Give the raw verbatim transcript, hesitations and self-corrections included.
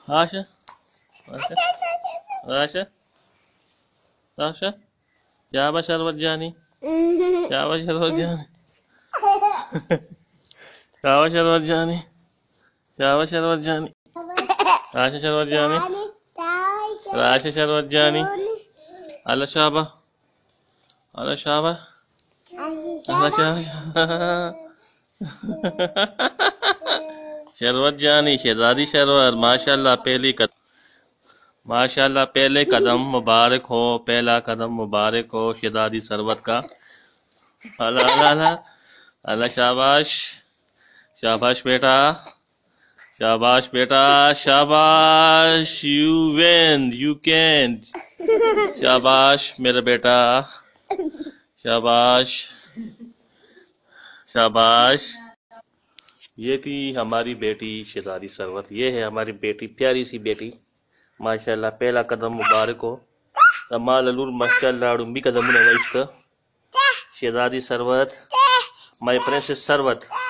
आशा आशा आशा आशा शाबाश शरबत जानी, शाबाश शरबत जानी, शाबाश शरबत जानी, शाबाश शरबत जानी, आशा शरबत जानी, आशा शरबत जानी, अल्ला शाबा, अल्ला शाबा, अल्ला शाबा शरबत जानी, शहजादी शरबत, माशाल्लाह पहली कदम, माशाल्लाह पहले कदम मुबारक हो, पहला कदम मुबारक हो शहजादी शरबत का। अल्लाह अल्लाह अल्लाह शाबाश, शाबाश बेटा, शाबाश बेटा, शाबाश, यू विन, यू कैन, शाबाश मेरा बेटा, शाबाश शाबाश। ये थी हमारी बेटी शहजादी शरबत। ये है हमारी बेटी, प्यारी सी बेटी, माशाल्लाह पहला कदम मुबारक हो। तमाल अलूर माशाल्लाह उम्मी कदम नवाइस शहजादी शरबत, माय प्रिंसेस शरबत।